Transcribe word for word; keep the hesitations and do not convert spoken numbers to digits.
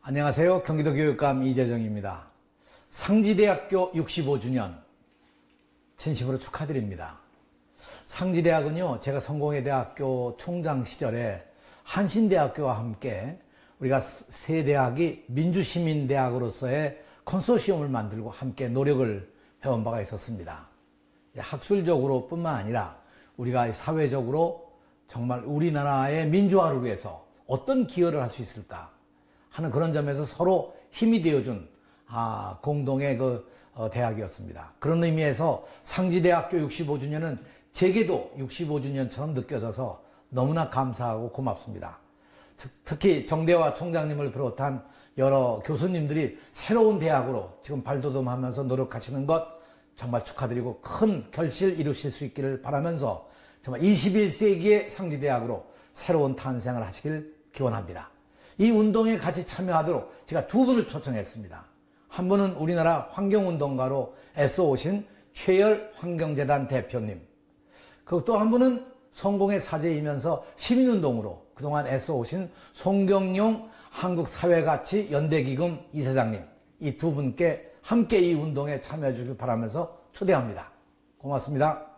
안녕하세요. 경기도 교육감 이재정입니다. 상지대학교 육십오 주년 진심으로 축하드립니다. 상지대학은요, 제가 성공회대학교 총장 시절에 한신대학교와 함께 우리가 세 대학이 민주시민대학으로서의 컨소시엄을 만들고 함께 노력을 해온 바가 있었습니다. 학술적으로 뿐만 아니라 우리가 사회적으로 정말 우리나라의 민주화를 위해서 어떤 기여를 할 수 있을까 하는 그런 점에서 서로 힘이 되어준 아, 공동의 그 어, 대학이었습니다. 그런 의미에서 상지대학교 육십오 주년은 제게도 육십오 주년처럼 느껴져서 너무나 감사하고 고맙습니다. 특히 정대화 총장님을 비롯한 여러 교수님들이 새로운 대학으로 지금 발돋움하면서 노력하시는 것 정말 축하드리고 큰 결실 이루실 수 있기를 바라면서 정말 이십일 세기의 상지대학으로 새로운 탄생을 하시길 기원합니다. 이 운동에 같이 참여하도록 제가 두 분을 초청했습니다. 한 분은 우리나라 환경운동가로 애써오신 최열 환경재단 대표님, 그리고 또 한 분은 성공의 사제이면서 시민운동으로 그동안 애써오신 송경용 한국사회가치 연대기금 이사장님, 이 두 분께 함께 이 운동에 참여해 주길 바라면서 초대합니다. 고맙습니다.